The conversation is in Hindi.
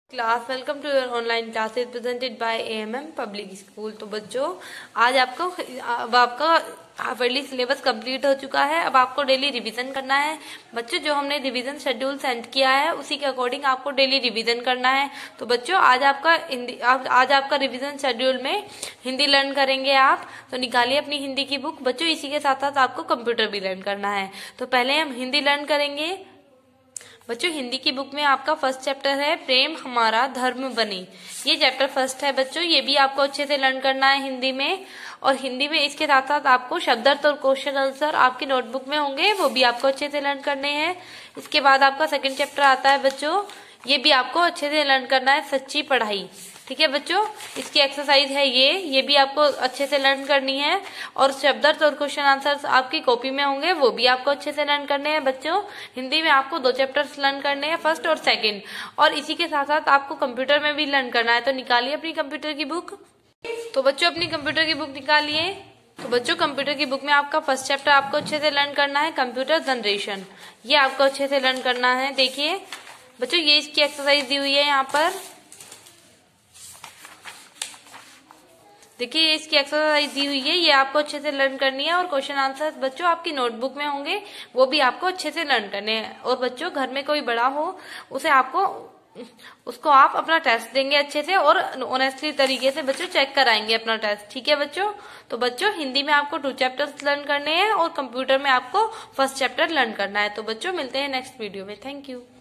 Class welcome to your online classes presented by AMM public school. तो बच्चों आज आपका हाफरली सिलेबस कंप्लीट हो चुका है। अब आपको डेली रिवीजन करना है। बच्चों जो हमने रिवीजन शेड्यूल सेंड किया है उसी के अकॉर्डिंग आपको डेली रिवीजन करना है। तो बच्चों आज आपका रिवीजन शेड्यूल में हिंदी लर्न करेंगे आप। तो निकालिए अपनी हिंदी की बुक। बच्चों इसी के साथ साथ आपको कंप्यूटर भी लर्न करना है। तो पहले हम हिंदी लर्न करेंगे। बच्चों हिंदी की बुक में आपका फर्स्ट चैप्टर है प्रेम हमारा धर्म बने। ये चैप्टर फर्स्ट है बच्चों, ये भी आपको अच्छे से लर्न करना है हिंदी में। और हिंदी में इसके साथ साथ आपको शब्दार्थ और क्वेश्चन आंसर आपकी नोटबुक में होंगे, वो भी आपको अच्छे से लर्न करने हैं। इसके बाद आपका सेकंड चैप्टर आता है बच्चों, ये भी आपको अच्छे से लर्न करना है, सच्ची पढ़ाई। ठीक है बच्चों, इसकी एक्सरसाइज है ये भी आपको अच्छे से लर्न करनी है। और शब्दार्थ और क्वेश्चन आंसर आपकी कॉपी में होंगे, वो भी आपको अच्छे से लर्न करने हैं बच्चों। हिंदी में आपको 2 चैप्टर्स लर्न करने हैं, फर्स्ट और सेकंड। और इसी के साथ साथ आपको कंप्यूटर में भी लर्न करना है। तो निकालिए अपनी कंप्यूटर की बुक। तो बच्चों अपनी कंप्यूटर की बुक निकालिए। तो बच्चों कंप्यूटर की बुक में आपका फर्स्ट चैप्टर आपको अच्छे से लर्न करना है कंप्यूटर जनरेशन। ये आपको अच्छे से लर्न करना है। देखिए बच्चों ये इसकी एक्सरसाइज दी हुई है यहाँ पर। देखिए इसकी एक्सरसाइज दी हुई है, ये आपको अच्छे से लर्न करनी है। और क्वेश्चन आंसर बच्चों आपकी नोटबुक में होंगे, वो भी आपको अच्छे से लर्न करने हैं। और बच्चों घर में कोई बड़ा हो उसको आप अपना टेस्ट देंगे अच्छे से और ऑनेस्टली तरीके से बच्चों चेक कराएंगे अपना टेस्ट। ठीक है बच्चों। तो बच्चों हिंदी में आपको 2 चैप्टर्स लर्न करने हैं और कंप्यूटर में आपको फर्स्ट चैप्टर लर्न करना है। तो बच्चों मिलते हैं नेक्स्ट वीडियो में। Thank you.